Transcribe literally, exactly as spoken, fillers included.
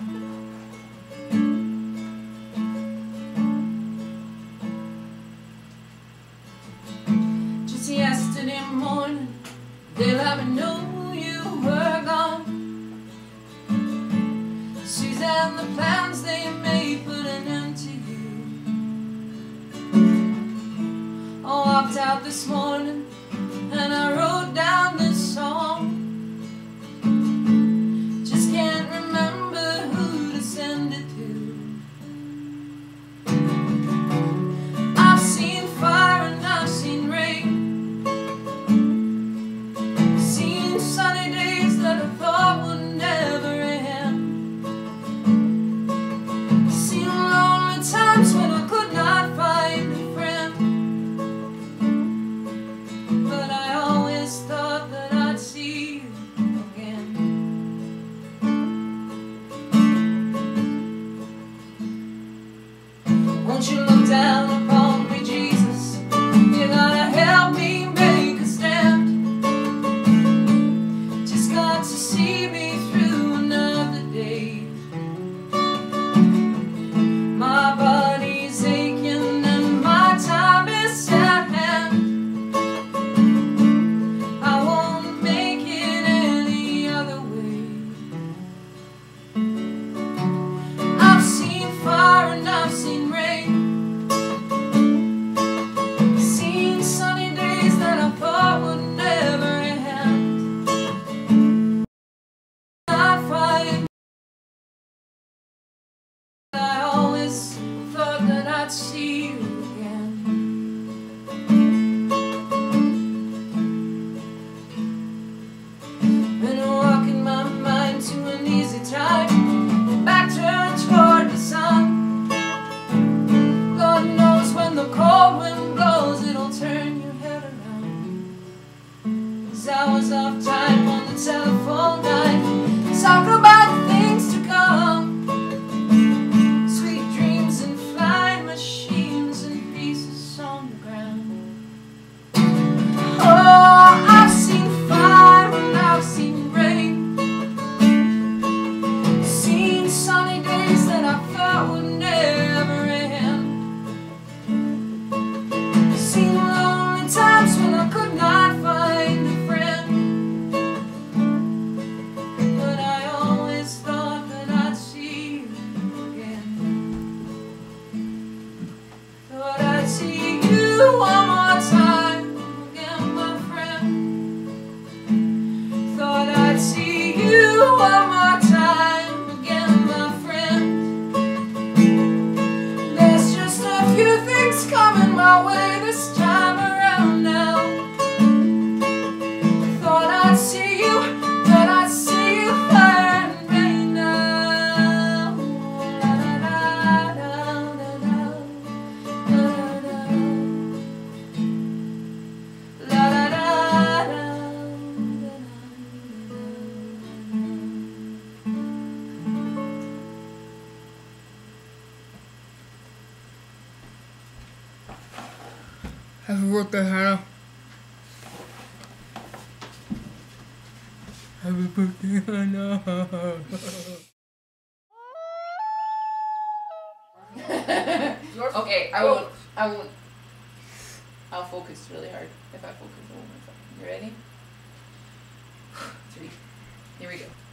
Just yesterday morning, they let me know you were gone. Suzanne, the plans they made put an end to you. I walked out this morning and I wrote down this song. Just can't remember who to send it to. I've seen fire and I've seen rain, seen sunny days that I thought would never end, seen lonely times when I could not find a friend. But I always thought that I'd see you again. Won't you look down upon me, Jesus? You gotta help me make a stand. Just got to see me through another day. My body's aching and my time is at hand. I won't make it any other way. I've seen fire and I've seen rain, seen sunny days that I thought would never end. I find I always thought that I'd see you again. Been walking my mind to an easy time, back turned toward the sun. God knows when the cold wind blows, it'll turn your head around. These hours of time on the telephone line talk about things to come, sweet dreams and flying machines and pieces on the ground. Oh, I've seen fire and I've seen rain, seen sunny days that I thought would never end, seen lonely times when I could not find a friend. But I always thought that I'd see you again. Thought I'd see you one more time again, my friend. Thought I'd see you one more time again, my friend. There's just a few things coming my way this time around now. Thought I'd see you, thought I'd see you fire and rain now. La da da da da da, la da da, la da da da da. Happy birthday, Hannah. Happy birthday, Hannah. Okay, I won't. I won't. I'll focus really hard. If I focus, I won't. You ready? Three. Here we go.